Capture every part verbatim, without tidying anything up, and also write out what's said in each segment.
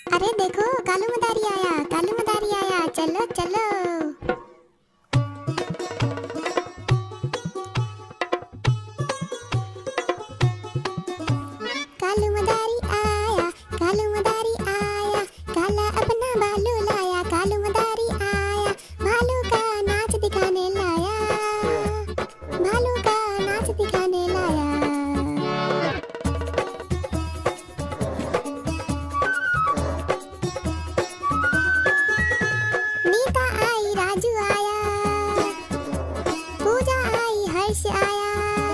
अरे देखो कालू मदारी आया, कालू मदारी आया, चलो चलो। कालू मदारी आया, कालू मदारी आया, काला अपना भालू लाया। कालू मदारी आया, भालू का नाच दिखाने लाया, भालू का नाच दिखाने लाया। नीता आई, राजू आया, पूजा आई, हर्ष आया।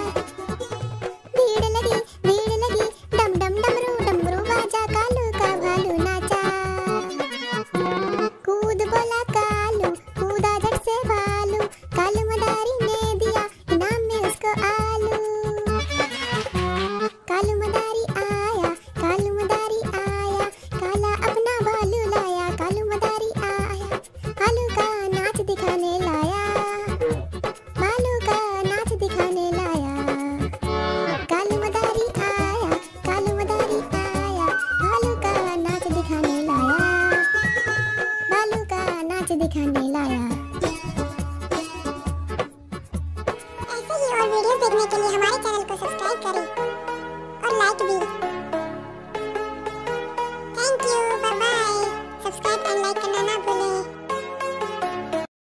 भीड़ लगी, भीड़ लगी, डम डम डमरू डमरू बाजा। कालू का भालू नाचा, कूद बोला कालू, कूदा झट से भालू। कालू मदारी ने दिया इनाम में उसको आलू। कालू मदारी आया, कालू मदारी आया, काला अपना भालू लाया। कालू मदारी आया, भालू का नाच दिखाने लाया, भालू का नाच दिखाने लाया। कालू मदारी आया, कालू मदारी आया, भालू का नाच दिखाने लाया, भालू का नाच दिखाने